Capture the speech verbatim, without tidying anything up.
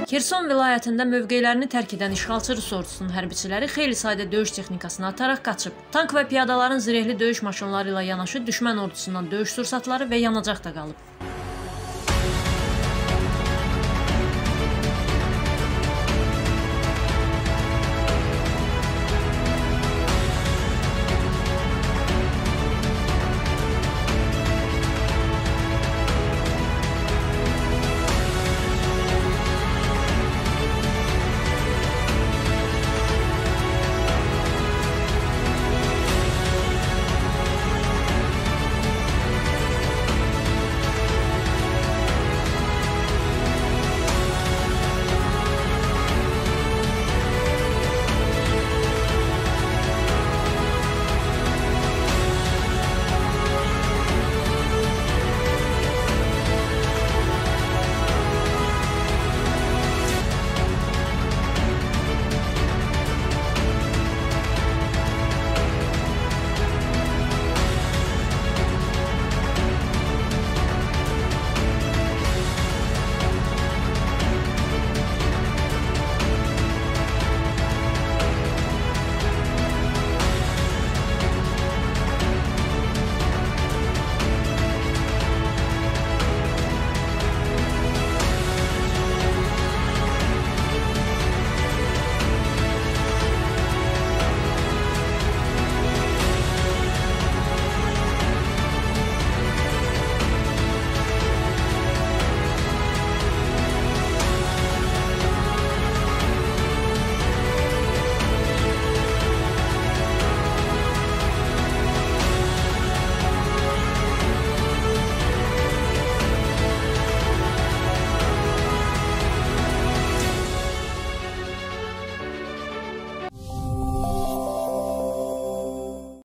Xerson vilayətində mövqelərini tərk edən işğalçı Rus ordusunun hərbiçiləri xeyli sayda döyüş texnikasını ataraq qaçıb. Tank və piyadaların zirehli döyüş maşınları ilə yanaşı düşmən ordusundan döyüş sursatları və yanacaq da qalıb.